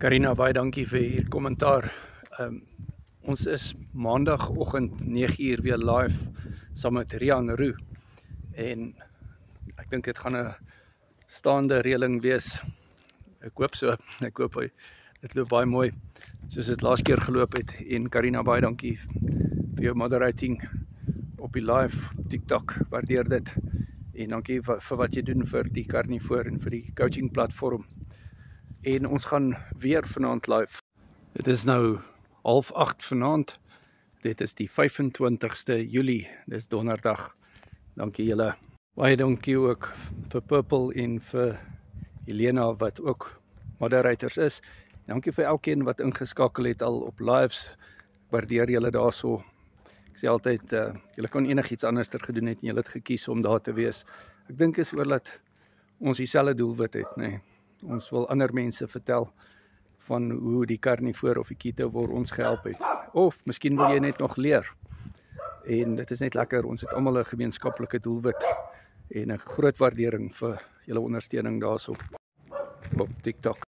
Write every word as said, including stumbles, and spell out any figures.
Karina, baie dankie vir hier kommentaar. Um, ons is maandagoggend nege uur weer live saam met Rian Roux. En ek dink dit gaan 'n staande reëling wees. Ek hoop so. Ek hoop hy, dit loop baie mooi soos dit laas keer geloop het. En Karina, baie dankie vir jou moderating op die live TikTok. Waardeer dit. En dankie vir, vir wat jy doen vir die Carnivore en vir die coaching platform. En ons gaan weer vanaand live. Dit is nou half agt vanaand. Dit is die vyfentwintigste Julie. Dis donderdag. Dankie julle. Baie dankie ook vir Purple en vir Helena wat ook moderators is. Dankie vir elkeen wat ingeskakel het al op lives. Ek waardeer julle daarso. Ek sê altyd, uh, julle kan enigiets anders ter gedoen het en julle het gekies om daar te wees. Ek dink is oor dat ons dieselfde doelwit het, nee. Ons wil ander mense vertel van hoe die Carnivore of die Ketovore ons gehelp het. Of miskien wil jy net nog leer. En dit is net lekker, ons het almal 'n gemeenskaplike doelwit. En 'n groot waardering vir julle ondersteuning daarso op TikTok.